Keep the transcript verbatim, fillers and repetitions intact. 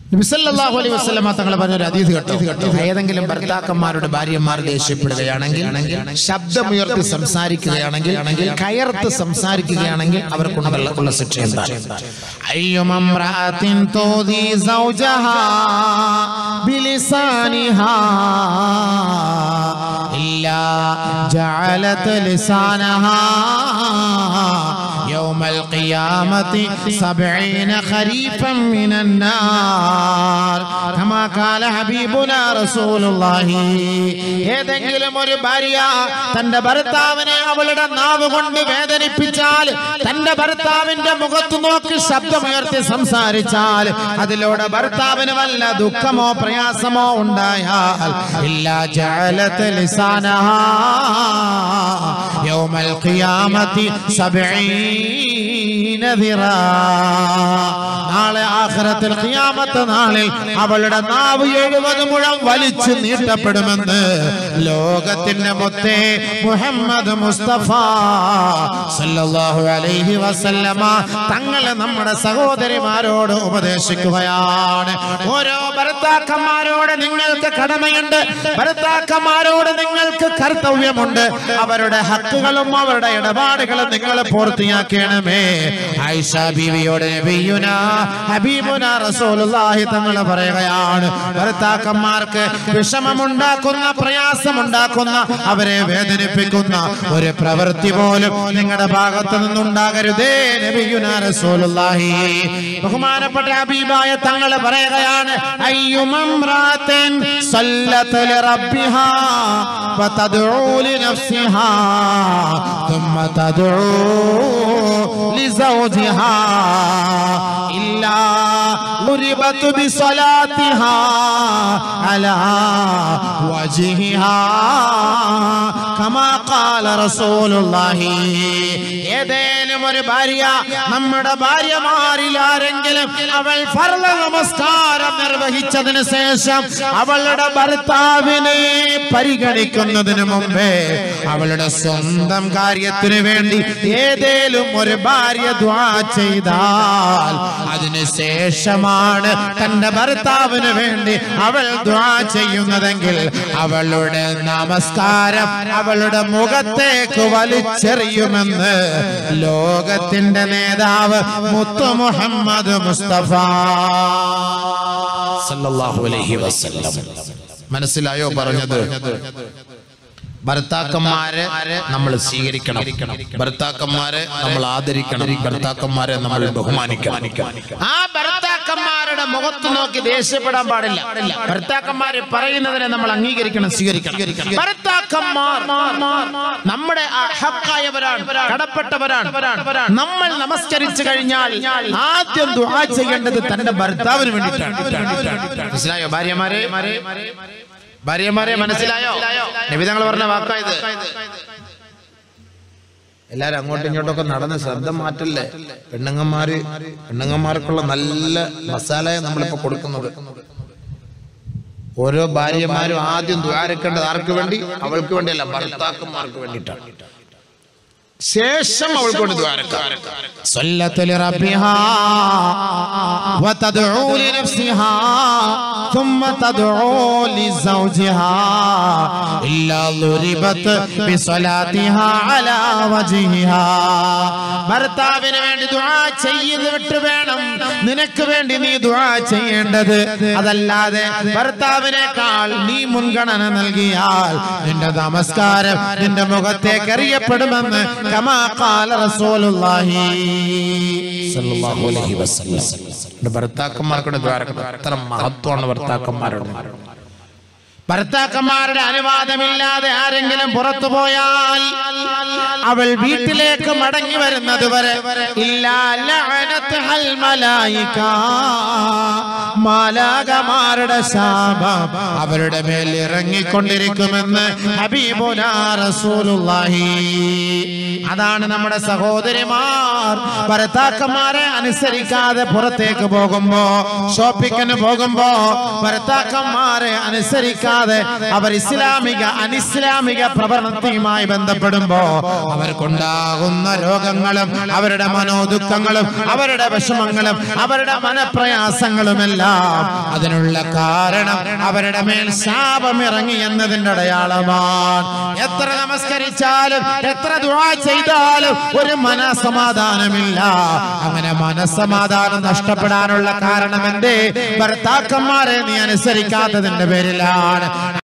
നബി സല്ലല്ലാഹു അലൈഹി വസല്ലമ തങ്ങൾ പറഞ്ഞ ഒരു ഹദീസ് കേട്ടോ. ഏതെങ്കിലും ഭർത്താക്കന്മാരുടെ ഭാര്യമാർ ദേഷ്യപ്പെടുകയാണെങ്കിൽ, ശബ്ദമുയർത്തി സംസാരിക്കുകയാണെങ്കിൽ, കയർത്ത് സംസാരിക്കുകയാണെങ്കിൽ അവർക്കുള്ള ശിക്ഷ എന്താണ്? അയ്യുമംറഅത്തിൻ തൂദി സൗജഹാ ബിലിസാനിഹാ ഇല്ലാ ജഅലത് ലിസാനഹാ യൗമൽ ഖിയാമത്തി സബഈന ഖരീഫൻ മിനൻ നാർ കമാ ഖാല ഹബീബുനാ റസൂലുള്ളാഹി. ഏതെങ്കിലും ഒരു ഭാര്യ തന്റെ ഭർത്താവിനെ അവളുടെ നാവ് കൊണ്ട് വേദനിപ്പിച്ചാൽ, തന്റെ ഭർത്താവിന്റെ മുഖത്ത് നോക്കി ശബ്ദമുയർത്തി സംസാരിച്ചാൽ, അതിലൂടെ ഭർത്താവിന് വല്ല ദുഃഖമോ പ്രയാസമോ ഉണ്ടായാൽ ഇല്ലാ ജഅലത് ലിസാനഹാ യൗമൽ ഖിയാമത്തി സബഈന ദിറാ. നാളെ ആഖിറത്തിൽ ഖിയാമത്ത് നാളിൽ അവളുടെ നാവ് എഴുപത് മുഴം വലിച്ചു നീട്ടപ്പെടുമെന്ന് ലോകത്തിന്റെ മുത്തേ മുഹമ്മദ് മുസ്തഫ സല്ലല്ലാഹു അലൈഹി വസല്ലമ തങ്ങൾ നമ്മുടെ സഹോദരിമാരോട് ഉപദേശിക്കുകയാണ്. ഓരോ ഭർത്താക്കന്മാരോട് നിങ്ങൾക്ക് കടമയുണ്ട്, ഭർത്താക്കന്മാരോട് നിങ്ങൾക്ക് കർത്തവ്യമുണ്ട്. അവരുടെ ഹക്കുകളും അവരുടെ ഇടപാടുകളും നിങ്ങൾ പൂർത്തിയാക്കണമേ. ആയിഷ ബീവിയോട് നബിയുനാ ഹബീബുനാ റസൂലുള്ളാഹി തങ്ങൾ പറയുകയാണ്, ഭർത്താക്കന്മാർക്ക് വിഷമമുണ്ടാക്കുന്ന, പ്രയാസമുണ്ടാക്കുന്ന, അവരെ വേദനിപ്പിക്കുന്ന ഒരു പ്രവൃത്തി പോലും നിങ്ങളുടെ ഭാഗത്ത് നിന്നുണ്ടാകരുതേ നബിയുനാ റസൂലുള്ളാഹി. ബഹുമാനപ്പെട്ട ഹബീബായ തങ്ങൾ പറയുകയാണ്, അയ്യുമംറാത്തിൻ സല്ലത്ത് ലിറബ്ബിഹാ വതദ്ഉ ലിനഫ്സിഹാ ثم تدعو لزوجها إلا ضربت بصلاتها على وجهها كما قال رسول الله. ഏതേലും ഒരു ഭാര്യ, നമ്മുടെ ഭാര്യമാരിൽ ആരെങ്കിലും അവൾ ഫർള് നമസ്കാരം നിർവഹിച്ചതിന് ശേഷം അവളുടെ ഭർത്താവിനെ പരിഗണിക്കുന്നതിന് മുമ്പേ അവളുടെ സ്വന്തം കാര്യത്തിന് വേണ്ടി ഏതേലും ഒരു ഭാര്യ ദുആ ചെയ്താൽ അതിന് ശേഷമാണ് തന്റെ ഭർത്താവിന് വേണ്ടി അവൾ ദുആ ചെയ്യുന്നതെങ്കിൽ അവളുടെ നമസ്കാരം അവളുടെ മുഖത്തേക്ക് വലിച്ചെറിയുമെന്ന് ലോകത്തിന്റെ നേതാവ് മുത്തു മുഹമ്മദ് മുസ്തഫ സല്ലല്ലാഹു അലൈഹി വസല്ലം. മനസ്സിലായോ പറഞ്ഞത്? ഭർത്താക്കന്മാരെ നമ്മൾ സ്വീകരിക്കണം, ഭർത്താക്കന്മാരെ നമ്മൾ ആദരിക്കണം, ഭർത്താക്കന്മാരെ നമ്മൾ ബഹുമാനിക്കണം. ആ ഭർത്താക്കന്മാരുടെ മുഖത്ത് നോക്കി ദേഷ്യപ്പെടാൻ പാടില്ല. ഭർത്താക്കന്മാരെ പറയുന്നതിനെ നമ്മൾ അംഗീകരിക്കണം, സ്വീകരിക്കണം. ഭർത്താക്കന്മാർ നമ്മുടെ ഹക്കായവരാണ്, കടപ്പെട്ടവരാണ്. നമ്മൾ നമസ്കരിച്ചു കഴിഞ്ഞാൽ ആദ്യം ദുആ ചെയ്യേണ്ടത് തന്റെ ഭർത്താവിന് വേണ്ടിയിട്ടാണ്. മനസ്സിലായോ ഭാര്യമാരെ? ഭാര്യമാരെ മനസ്സിലായോ? നബി തങ്ങൾ പറഞ്ഞ വാക്കായത്. എല്ലാരും അങ്ങോട്ടും ഇങ്ങോട്ടൊക്കെ നടന്ന് ശബ്ദം മാറ്റല്ലേ. പെണ്ണുങ്ങന്മാര് പെണ്ണുങ്ങന്മാർക്കുള്ള നല്ല മസാലയെ നമ്മളിപ്പോ കൊടുക്കുന്നത്. ഓരോ ഭാര്യമാരും ആദ്യം ദ്വാരക്കേണ്ടത് ആർക്ക് വേണ്ടി? അവൾക്ക് വേണ്ടിയല്ല, ഭർത്താക്കന്മാർക്ക് വേണ്ടിയിട്ടാണ്. ശേഷം അവൾക്ക് വേണ്ടി ദ്വാരക്കാം. സല്ലത്തു ലിറബ്ബിഹാ വതദ്ഉ ലിനഫ്സിഹാ ثم تدعو لزوجها إلا ضربت بصلاتها على وجهها. ഭർത്താവിന് വേണ്ടി ദുആ ചെയ്തിട്ട് വേണം നിനക്ക് വേണ്ടി നീ ദുആ ചെയ്യേണ്ടത്. അതല്ലാതെ ഭർത്താവിനേക്കാൾ നീ മുൻഗണന നൽകിയാൽ നിന്റെ നമസ്കാരം നിന്റെ മുഖത്തേക്ക് എറിയപ്പെടുമെന്ന് കമാ ഖാല റസൂലുള്ളാഹി സ്വല്ലല്ലാഹു അലൈഹി വസല്ലം. ഭർത്താക്കന്മാർക്കുടെ ദ്വാരക്കണം. അത്ര മഹത്വമാണ് ഭർത്താക്കന്മാരുടെ. ഭർത്താക്കന്മാരുടെ അനുവാദമില്ലാതെ ആരെങ്കിലും പുറത്തു പോയാൽ അവൾ വീട്ടിലേക്ക് മടങ്ങി വരുന്നത് വരെ മാലാഖമാരുടെ ശാപം അവരുടെ മേൽ ഇറങ്ങിക്കൊണ്ടിരിക്കുമെന്ന് ഹബീബുനാ റസൂലുള്ളാഹി. അതാണ് നമ്മുടെ സഹോദരിമാർ ഭർത്താക്കന്മാരെ അനുസരിക്കാതെ പുറത്തേക്ക് പോകുമ്പോ, ഷോപ്പിങ്ങിന് പോകുമ്പോ ഭർത്താക്കന്മാരെ അനുസരിക്കാതെ അവർ ഇസ്ലാമിക അനിസ്ലാമിക പ്രവർത്തനവുമായി ബന്ധപ്പെടുമ്പോ അവർക്കുണ്ടാകുന്ന രോഗങ്ങളും അവരുടെ മനോദുഃഖങ്ങളും അവരുടെ വിഷമങ്ങളും അവരുടെ മനപ്രയാസങ്ങളുമെല്ലാം അറിയാം, അതിനുള്ള കാരണം അവരുടെ മേൽ ശാപം ഇറങ്ങി എന്നതിന്റെ അടയാളമാണ്. എത്ര നമസ്കരിച്ചാലും എത്ര ദുആ ചെയ്താലും ഒരു മനസ്സമാധാനമില്ല. അങ്ങനെ മനസ്സമാധാനം നഷ്ടപ്പെടാനുള്ള കാരണം എന്തേ? ഭർത്താക്കന്മാരെ നീ അനുസരിക്കാത്തതിന്റെ പേരിലാണ്.